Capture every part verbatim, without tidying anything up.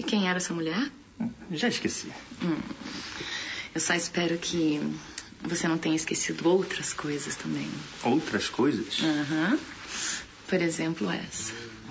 quem era essa mulher? Já esqueci. Hum. Eu só espero que você não tenha esquecido outras coisas também. Outras coisas? Aham. Uhum. Por exemplo, essa.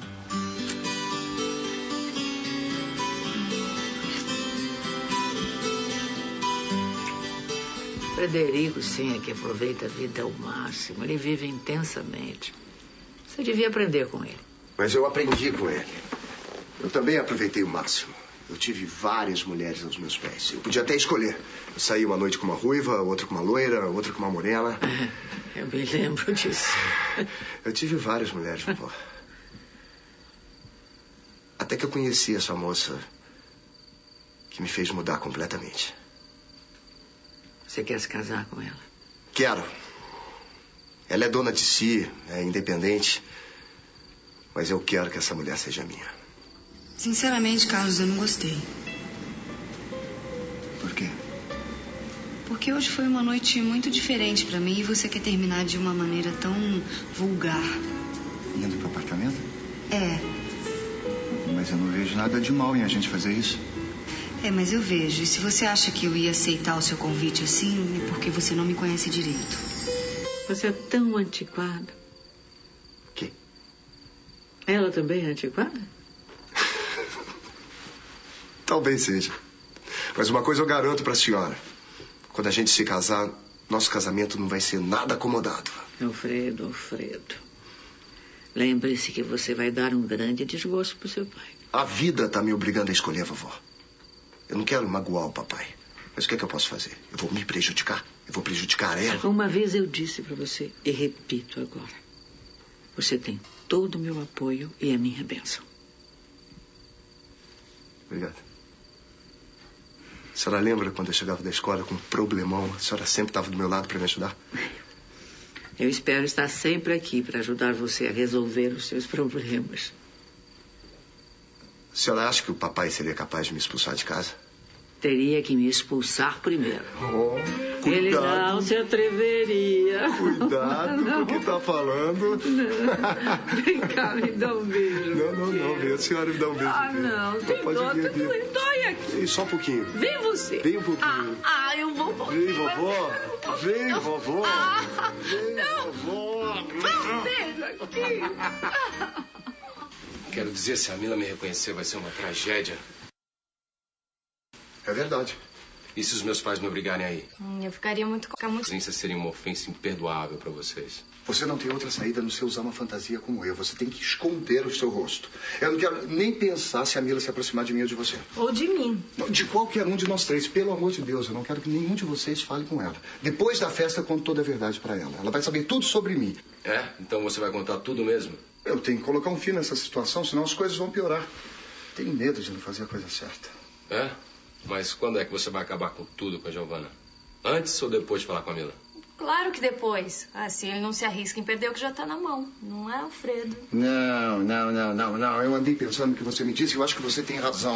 Frederico, sim, é que aproveita a vida ao máximo. Ele vive intensamente. Você devia aprender com ele. Mas eu aprendi com ele. Eu também aproveitei o máximo. Eu tive várias mulheres aos meus pés. Eu podia até escolher. Eu saí uma noite com uma ruiva, outra com uma loira, outra com uma morena. Eu me lembro disso. Eu tive várias mulheres, vovó. Até que eu conheci essa moça que me fez mudar completamente. Você quer se casar com ela? Quero. Ela é dona de si, é independente. Mas eu quero que essa mulher seja minha. Sinceramente, Carlos, eu não gostei. Por quê? Porque hoje foi uma noite muito diferente pra mim e você quer terminar de uma maneira tão vulgar. Indo pro apartamento? É. Mas eu não vejo nada de mal em a gente fazer isso. É, mas eu vejo. E se você acha que eu ia aceitar o seu convite assim, é porque você não me conhece direito. Você é tão antiquado. O quê? Ela também é antiquada? Talvez seja. Mas uma coisa eu garanto pra senhora. Quando a gente se casar, nosso casamento não vai ser nada acomodado. Alfredo, Alfredo. Lembre-se que você vai dar um grande desgosto pro seu pai. A vida tá me obrigando a escolher, vovó. Eu não quero magoar o papai. Mas o que é que eu posso fazer? Eu vou me prejudicar? Eu vou prejudicar ela? Uma vez eu disse pra você, e repito agora. Você tem todo o meu apoio e a minha bênção. Obrigado. A senhora lembra quando eu chegava da escola com um problemão? A senhora sempre estava do meu lado para me ajudar? Eu espero estar sempre aqui para ajudar você a resolver os seus problemas. A senhora acha que o papai seria capaz de me expulsar de casa? Teria que me expulsar primeiro. Oh, cuidado. Ele não se atreveria. Cuidado com o que tá falando. Não. Vem cá, me dá um beijo. Não, não, não. Vem a senhora me dá um beijo. Ah, aqui. Não. Tem Pode dó, vir aqui. Dói aqui. Vem só um pouquinho. Vem você. Vem um pouquinho. Ah, ah eu vou um pouquinho. Vem, vovó. Vem, vovó. Ah, Vem, não. vovó. Um beijo aqui. Quero dizer, se a Mila me reconhecer, vai ser uma tragédia. É verdade. E se os meus pais me obrigarem a ir? Hum, eu ficaria muito... A ausência seria uma ofensa imperdoável para vocês. Você não tem outra saída a não ser usar uma fantasia como eu. Você tem que esconder o seu rosto. Eu não quero nem pensar se a Mila se aproximar de mim ou de você. Ou de mim. De qualquer um de nós três. Pelo amor de Deus, eu não quero que nenhum de vocês fale com ela. Depois da festa, eu conto toda a verdade para ela. Ela vai saber tudo sobre mim. É? Então você vai contar tudo mesmo? Eu tenho que colocar um fim nessa situação, senão as coisas vão piorar. Tenho medo de não fazer a coisa certa. É? Mas quando é que você vai acabar com tudo com a Giovana? Antes ou depois de falar com a Mila? Claro que depois. Assim ele não se arrisca em perder o que já tá na mão. Não é, Alfredo? Não, não, não, não, não. Eu andei pensando no que você me disse e eu acho que você tem razão.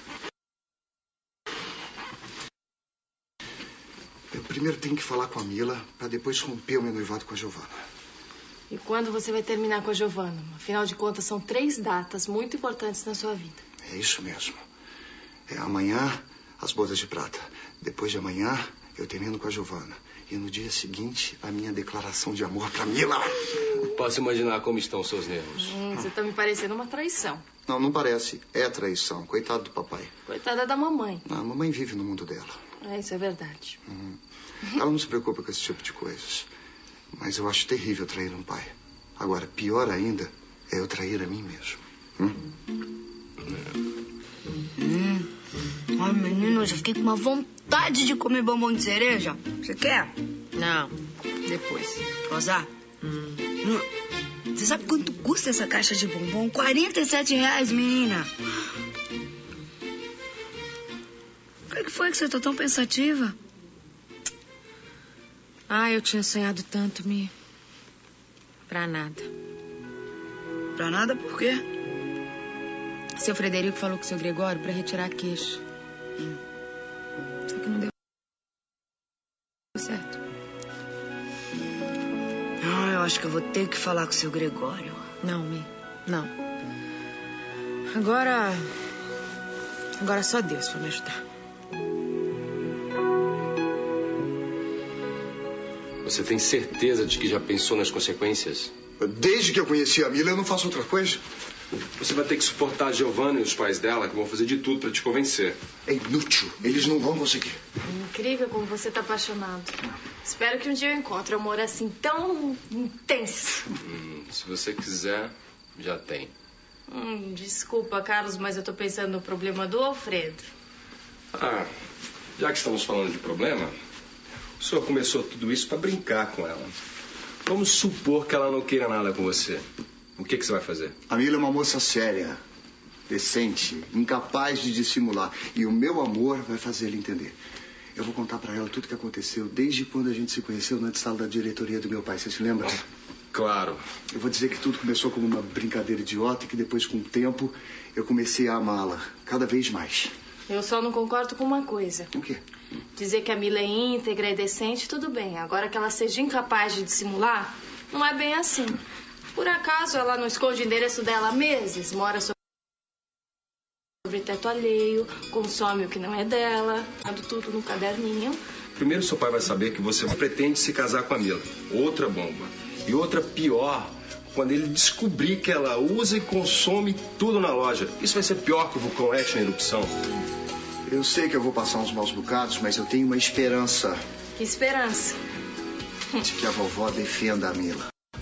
Eu primeiro tenho que falar com a Mila para depois romper o meu noivado com a Giovana. E quando você vai terminar com a Giovana? Afinal de contas, são três datas muito importantes na sua vida. É isso mesmo. É amanhã, as bodas de prata. Depois de amanhã, eu termino com a Giovana. E no dia seguinte, a minha declaração de amor pra Mila. Posso imaginar como estão os seus nervos. Hum, você tá me parecendo uma traição. Não, não parece. É traição. Coitado do papai. Coitada da mamãe. Não, a mamãe vive no mundo dela. É, isso é verdade. Uhum. Ela não se preocupa com esse tipo de coisas. Mas eu acho terrível trair um pai. Agora, pior ainda é eu trair a mim mesmo. Hum? Hum. Ai, menino, eu já fiquei com uma vontade de comer bombom de cereja. Você quer? Não, depois. Rosa? Hum. Hum. Você sabe quanto custa essa caixa de bombom? quarenta e sete reais, menina. O que foi que você tá tão pensativa? Ah, eu tinha sonhado tanto, Mi. Pra nada. Pra nada por quê? Seu Frederico falou com o seu Gregório pra retirar a queixa. Hum. Só que não deu certo. Ah, eu acho que eu vou ter que falar com o seu Gregório. Não, Mi. Não. Agora... Agora só Deus vai me ajudar. Você tem certeza de que já pensou nas consequências? Desde que eu conheci a Mila, eu não faço outra coisa. Você vai ter que suportar a Giovanna e os pais dela, que vão fazer de tudo para te convencer. É inútil. Eles não vão conseguir. Incrível como você tá apaixonado. Espero que um dia eu encontre um amor assim tão intenso. Hum, se você quiser, já tem. Hum, desculpa, Carlos, mas eu tô pensando no problema do Alfredo. Ah, já que estamos falando de problema, o senhor começou tudo isso para brincar com ela. Vamos supor que ela não queira nada com você. O que, que você vai fazer? A Mila é uma moça séria, decente, incapaz de dissimular. E o meu amor vai fazer ela entender. Eu vou contar pra ela tudo o que aconteceu desde quando a gente se conheceu na sala da diretoria do meu pai. Você se lembra? Claro. Eu vou dizer que tudo começou como uma brincadeira idiota e que depois, com o tempo, eu comecei a amá-la cada vez mais. Eu só não concordo com uma coisa. O quê? Dizer que a Mila é íntegra e decente, tudo bem. Agora que ela seja incapaz de dissimular, não é bem assim. Por acaso ela não esconde o endereço dela há meses, mora sobre teto alheio, consome o que não é dela, dando tudo no caderninho. Primeiro, seu pai vai saber que você pretende se casar com a Mila. Outra bomba. E outra pior, quando ele descobrir que ela usa e consome tudo na loja. Isso vai ser pior que o vulcão Etna em erupção. Eu sei que eu vou passar uns maus bocados, mas eu tenho uma esperança. Que esperança? De que a vovó defenda a Mila.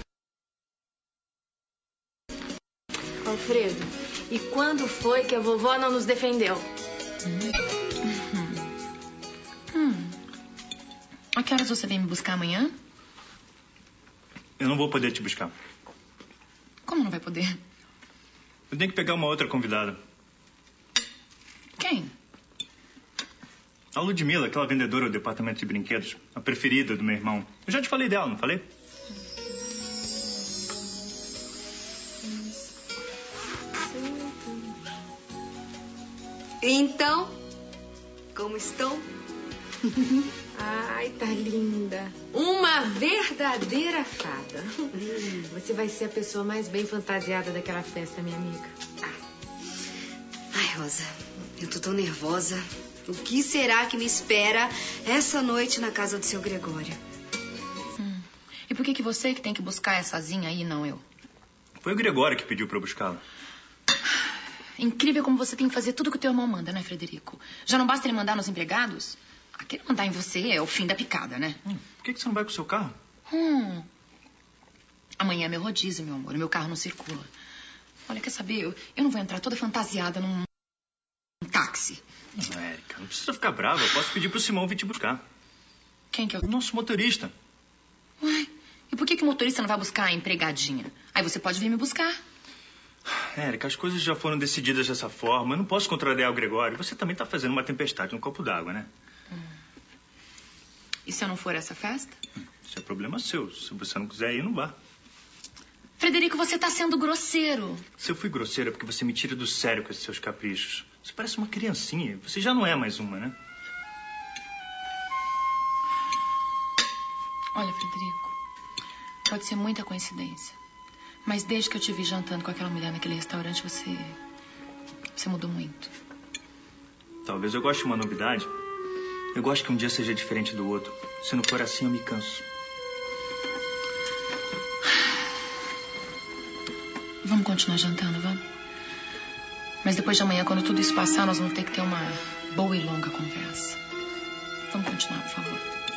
Alfredo, e quando foi que a vovó não nos defendeu? Hum. Hum. A que horas você vem me buscar amanhã? Eu não vou poder te buscar. Como não vai poder? Eu tenho que pegar uma outra convidada. Quem? A Ludmilla, aquela vendedora do departamento de brinquedos. A preferida do meu irmão. Eu já te falei dela, não falei? Então, como estão? Ai, tá linda. Uma verdadeira fada. Você vai ser a pessoa mais bem fantasiada daquela festa, minha amiga. Ai, Rosa, eu tô tão nervosa. O que será que me espera essa noite na casa do seu Gregório? Hum. E por que que você que tem que buscar essa zinha aí, não eu? Foi o Gregório que pediu pra eu buscá-la. Incrível como você tem que fazer tudo que o teu irmão manda, né, Frederico? Já não basta ele mandar nos empregados? Aquele mandar em você é o fim da picada, né? Hum, por que que você não vai com o seu carro? Hum. Amanhã é meu rodízio, meu amor. Meu carro não circula. Olha, quer saber? Eu, eu não vou entrar toda fantasiada num um táxi. Não, Érica, não precisa ficar brava. Eu posso pedir pro Simão vir te buscar. Quem que é o... O nosso motorista. Ué, e por que que o motorista não vai buscar a empregadinha? Aí você pode vir me buscar. Érica, as coisas já foram decididas dessa forma. Eu não posso contrariar o Gregório. Você também tá fazendo uma tempestade no copo d'água, né? Hum. E se eu não for a essa festa? Hum, isso é problema seu. Se você não quiser ir, não vá. Frederico, você tá sendo grosseiro. Se eu fui grosseira é porque você me tira do sério com esses seus caprichos. Você parece uma criancinha. Você já não é mais uma, né? Olha, Frederico, pode ser muita coincidência. Mas desde que eu te vi jantando com aquela mulher naquele restaurante, você... Você mudou muito. Talvez eu goste de uma novidade. Eu gosto que um dia seja diferente do outro. Se não for assim, eu me canso. Vamos continuar jantando, vamos? Mas depois de amanhã, quando tudo isso passar, nós vamos ter que ter uma boa e longa conversa. Vamos continuar, por favor.